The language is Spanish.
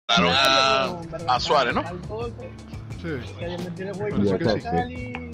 Claro, a Suárez, ¿no? Sí. Que haya metido el Parece jueguito que y tal, sí. y